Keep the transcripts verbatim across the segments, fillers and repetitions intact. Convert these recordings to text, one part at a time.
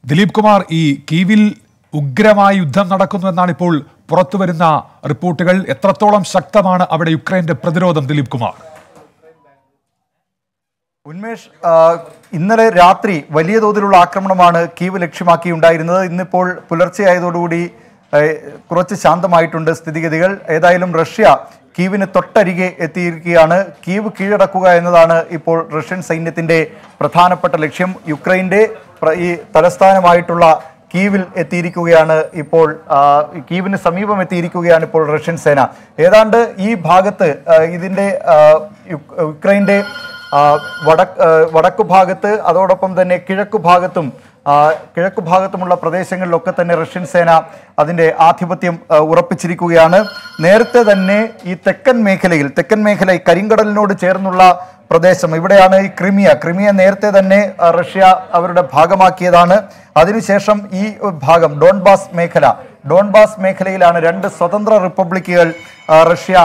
ദിലീപ് കുമാർ, ഈ കീവിൽ ഉഗ്രമായ യുദ്ധം നടക്കുന്നുവെന്നാണ് ഇപ്പോൾ പുറത്തുവരുന്ന റിപ്പോർട്ടുകൾ. എത്രത്തോളം ശക്തമാണ് അവിടെ യുക്രൈന്റെ പ്രതിരോധം ദിലീപ് കുമാർ? ഉന്മേഷ്, ഇന്നലെ രാത്രി വലിയ തോതിലുള്ള ആക്രമണമാണ് കീവ് ലക്ഷ്യമാക്കിയുണ്ടായിരുന്നത്. ഇന്നിപ്പോൾ പുലർച്ചെയായതോടുകൂടി കുറച്ച് ശാന്തമായിട്ടുണ്ട് സ്ഥിതിഗതികൾ. ഏതായാലും റഷ്യ കീവിന് തൊട്ടരികെ എത്തിയിരിക്കുകയാണ്. കീവ് കീഴടക്കുക എന്നതാണ് ഇപ്പോൾ റഷ്യൻ സൈന്യത്തിന്റെ പ്രധാനപ്പെട്ട ലക്ഷ്യം. യുക്രൈന്റെ ഈ തലസ്ഥാനമായിട്ടുള്ള കീവിൽ എത്തിയിരിക്കുകയാണ് ഇപ്പോൾ കീവിന് സമീപം എത്തിയിരിക്കുകയാണ് ഇപ്പോൾ റഷ്യൻ സേന. ഏതാണ്ട് ഈ ഭാഗത്ത് ഇതിന്റെ യുക്രൈന്റെ വടക്ക് വടക്കു ഭാഗത്ത് അതോടൊപ്പം തന്നെ കിഴക്കു ഭാഗത്തും കിഴക്കു ഭാഗത്തുമുള്ള പ്രദേശങ്ങളിലൊക്കെ തന്നെ റഷ്യൻ സേന അതിൻ്റെ ആധിപത്യം ഉറപ്പിച്ചിരിക്കുകയാണ്. നേരത്തെ തന്നെ ഈ തെക്കൻ മേഖലയിൽ തെക്കൻ മേഖല ഈ കരിങ്കടലിനോട് ചേർന്നുള്ള പ്രദേശം, ഇവിടെയാണ് ഈ ക്രിമിയ ക്രിമിയ നേരത്തെ തന്നെ റഷ്യ അവരുടെ ഭാഗമാക്കിയതാണ്. അതിനുശേഷം ഈ ഭാഗം ഡോൺബാസ് മേഖല ഡോൺബാസ് മേഖലയിലാണ് രണ്ട് സ്വതന്ത്ര റിപ്പബ്ലിക്കുകൾ റഷ്യ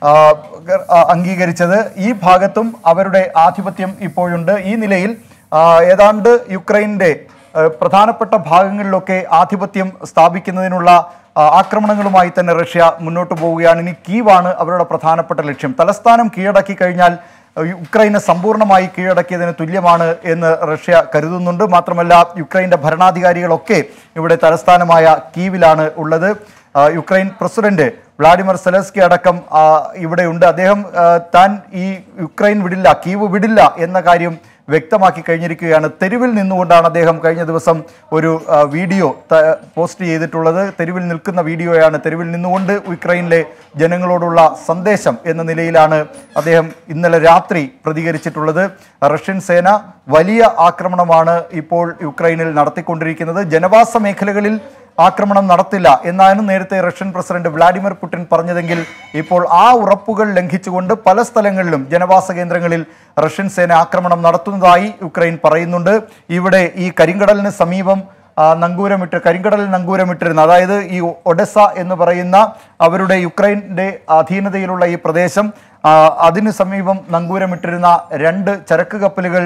അംഗീകരിച്ചത്. ഈ ഭാഗത്തും അവരുടെ ആധിപത്യം ഇപ്പോഴുണ്ട്. ഈ നിലയിൽ ഏതാണ്ട് യുക്രൈൻ്റെ പ്രധാനപ്പെട്ട ഭാഗങ്ങളിലൊക്കെ ആധിപത്യം സ്ഥാപിക്കുന്നതിനുള്ള ആക്രമണങ്ങളുമായി തന്നെ റഷ്യ മുന്നോട്ട് പോവുകയാണ്. ഇനി കീവാണ് അവരുടെ പ്രധാനപ്പെട്ട ലക്ഷ്യം. തലസ്ഥാനം കീഴടക്കി കഴിഞ്ഞാൽ യുക്രൈനെ സമ്പൂർണ്ണമായി കീഴടക്കിയതിന് തുല്യമാണ് എന്ന് റഷ്യ കരുതുന്നുണ്ട്. മാത്രമല്ല, യുക്രൈൻ്റെ ഭരണാധികാരികളൊക്കെ ഇവിടെ തലസ്ഥാനമായ കീവിലാണ് ഉള്ളത്. യുക്രൈൻ പ്രസിഡന്റ് വ്ളാഡിമിർ സെലൻസ്കി അടക്കം ഇവിടെയുണ്ട്. അദ്ദേഹം താൻ ഈ യുക്രൈൻ വിടില്ല, കീവ് വിടില്ല എന്ന കാര്യം വ്യക്തമാക്കി കഴിഞ്ഞിരിക്കുകയാണ്. തെരുവിൽ നിന്നുകൊണ്ടാണ് അദ്ദേഹം കഴിഞ്ഞ ദിവസം ഒരു വീഡിയോ പോസ്റ്റ് ചെയ്തിട്ടുള്ളത്. തെരുവിൽ നിൽക്കുന്ന വീഡിയോയാണ്. തെരുവിൽ നിന്നുകൊണ്ട് യുക്രൈനിലെ ജനങ്ങളോടുള്ള സന്ദേശം എന്ന നിലയിലാണ് അദ്ദേഹം ഇന്നലെ രാത്രി പ്രതികരിച്ചിട്ടുള്ളത്. റഷ്യൻ സേന വലിയ ആക്രമണമാണ് ഇപ്പോൾ യുക്രൈനിൽ നടത്തിക്കൊണ്ടിരിക്കുന്നത്. ജനവാസ മേഖലകളിൽ ആക്രമണം നടത്തില്ല എന്നാണ് നേരത്തെ റഷ്യൻ പ്രസിഡന്റ് വ്ളാഡിമിർ പുടിൻ പറഞ്ഞതെങ്കിൽ ഇപ്പോൾ ആ ഉറപ്പുകൾ ലംഘിച്ചുകൊണ്ട് പല സ്ഥലങ്ങളിലും ജനവാസ കേന്ദ്രങ്ങളിൽ റഷ്യൻ സേന ആക്രമണം നടത്തുന്നതായി യുക്രൈൻ പറയുന്നുണ്ട്. ഇവിടെ ഈ കരിങ്കടലിന് സമീപം നങ്കൂരമിട്ട് കരിങ്കടലിൽ നങ്കൂരമിട്ടിരുന്ന, അതായത് ഈ ഒഡെസ എന്ന് പറയുന്ന അവരുടെ യുക്രൈൻ്റെ അധീനതയിലുള്ള ഈ പ്രദേശം, അതിനു സമീപം നങ്കൂരമിട്ടിരുന്ന രണ്ട് ചരക്ക് കപ്പലുകൾ,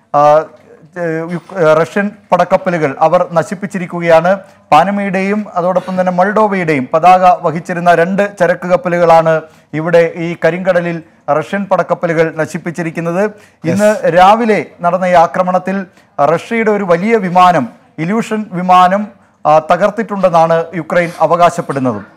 റഷ്യൻ പടക്കപ്പലുകൾ അവർ നശിപ്പിച്ചിരിക്കുകയാണ്. പാനമയുടെയും അതോടൊപ്പം തന്നെ മൾഡോവയുടെയും പതാക വഹിച്ചിരുന്ന രണ്ട് ചരക്ക് കപ്പലുകളാണ് ഇവിടെ ഈ കരിങ്കടലിൽ റഷ്യൻ പടക്കപ്പലുകൾ നശിപ്പിച്ചിരിക്കുന്നത്. ഇന്ന് രാവിലെ നടന്ന ഈ ആക്രമണത്തിൽ റഷ്യയുടെ ഒരു വലിയ വിമാനം, ഇല്യൂഷൻ വിമാനം തകർത്തിട്ടുണ്ടെന്നാണ് യുക്രൈൻ അവകാശപ്പെടുന്നത്.